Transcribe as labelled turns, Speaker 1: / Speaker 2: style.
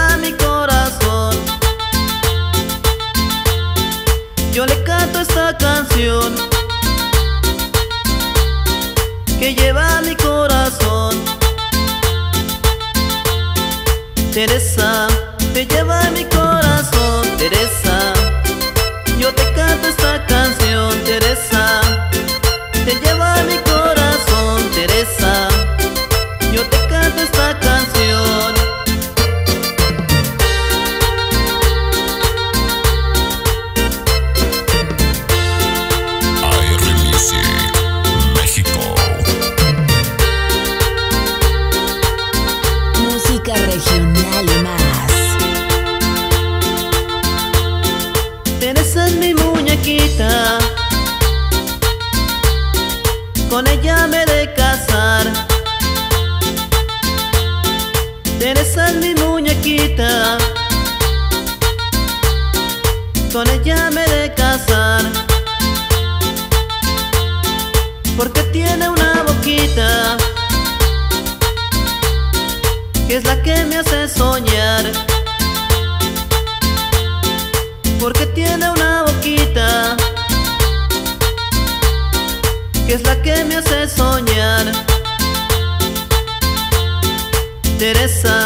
Speaker 1: lleva mi corazón. Yo le canto esta canción que lleva mi corazón. Teresa, te lleva mi corazón. Teresa, yo te canto esta canción. Teresa, te lleva mi corazón. Teresa, yo te canto esta canción.
Speaker 2: AR Music, México.
Speaker 3: Música regional y más.
Speaker 1: Teresa es mi muñequita, con ella me he de casar. Teresa es mi muñequita, con ella me he de casar. Porque tiene una boquita que es la que me hace soñar. Porque tiene una boquita que es la que me hace soñar. Teresa,